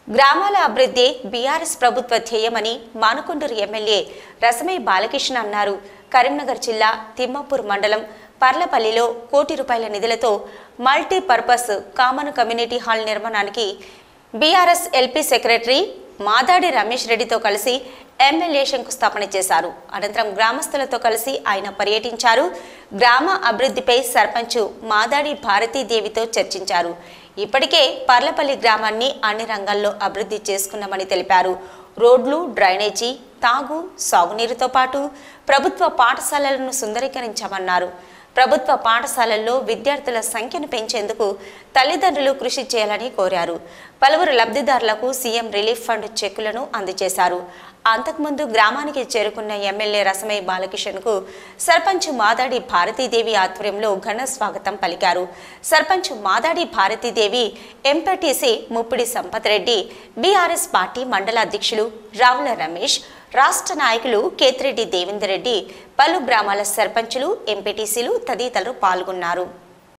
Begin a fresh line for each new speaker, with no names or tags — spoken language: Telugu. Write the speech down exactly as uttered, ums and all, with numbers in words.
గ్రామాల అభివృద్ధి బీఆర్ఎస్ ప్రభుత్వ ధ్యేయమని మానకొండూరు ఎమ్మెల్యే రసమై బాలకృష్ణ అన్నారు. కరీంనగర్ జిల్లా తిమ్మాపూర్ మండలం పర్లపల్లిలో కోటి రూపాయల నిధులతో మల్టీపర్పస్ కామన్ కమ్యూనిటీ హాల్ నిర్మాణానికి BRS LP secretary Madadi Ramesh రెడ్డితో కలిసి ఎమ్మెల్యే శంకుస్థాపన చేశారు. అనంతరం గ్రామస్తులతో కలిసి ఆయన పర్యటించారు. గ్రామ అభివృద్ధిపై సర్పంచ్ మాదాడి భారతీదేవితో చర్చించారు. ఇప్పటికే పర్లపల్లి గ్రామాన్ని అన్ని రంగాల్లో అభివృద్ధి చేసుకున్నామని తెలిపారు. రోడ్లు, డ్రైనేజీ, తాగు, సాగునీరుతో పాటు ప్రభుత్వ పాఠశాలలను సుందరీకరించామన్నారు. ప్రభుత్వ పాఠశాలల్లో విద్యార్థుల సంఖ్యను పెంచేందుకు తల్లిదండ్రులు కృషి చేయాలని కోరారు. పలువురు లబ్ధిదారులకు సీఎం రిలీఫ్ ఫండ్ చెక్కులను అందజేశారు. అంతకుముందు గ్రామానికి చేరుకున్న ఎమ్మెల్యే రసమై బాలకిషన్కు సర్పంచ్ మాదాడి భారతీదేవి ఆధ్వర్యంలో ఘన స్వాగతం పలికారు. Sarpanch Madadi Bharathidevi, MPTC Muppidi Sampath Reddy, BRS party మండల అధ్యక్షులు రావుల రమేష్, రాష్ట్ర నాయకులు కేతిరెడ్డి దేవేందర్ రెడ్డి, పలు గ్రామాల సర్పంచులు, ఎంపీటీసీలు తదితరులు పాల్గొన్నారు.